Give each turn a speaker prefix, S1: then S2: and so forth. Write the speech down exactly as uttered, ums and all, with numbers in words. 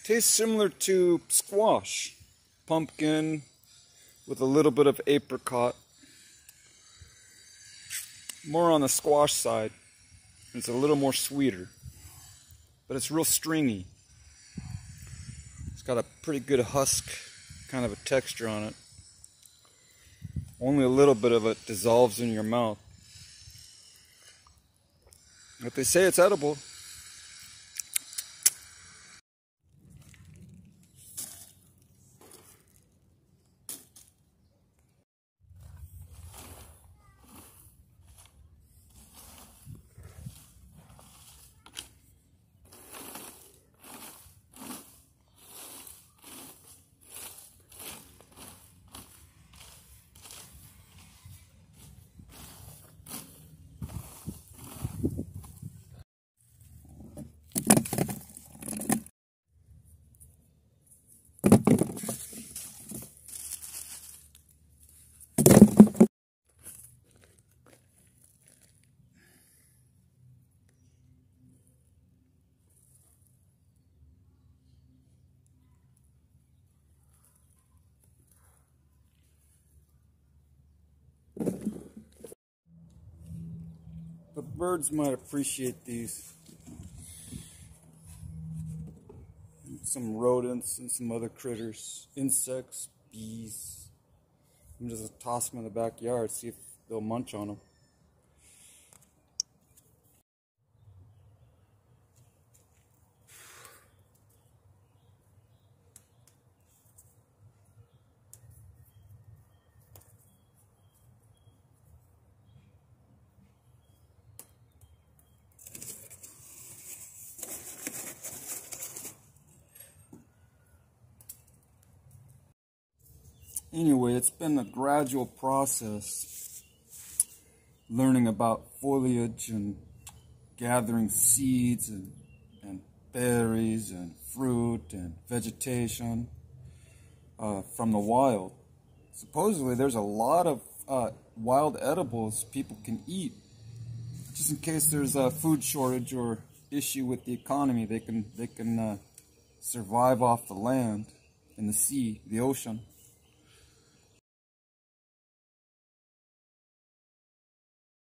S1: Tastes similar to squash, pumpkin with a little bit of apricot. More on the squash side. It's a little more sweeter, but it's real stringy. It's got a pretty good husk kind of a texture on it. Only a little bit of it dissolves in your mouth. But they say it's edible. The birds might appreciate these. Some rodents and some other critters, insects, bees. I'm just toss them in the backyard, see if they'll munch on them. Anyway, it's been a gradual process learning about foliage and gathering seeds and, and berries and fruit and vegetation uh, from the wild. Supposedly there's a lot of uh, wild edibles people can eat, just in case there's a food shortage or issue with the economy. They can, they can uh, survive off the land, in the sea, the ocean.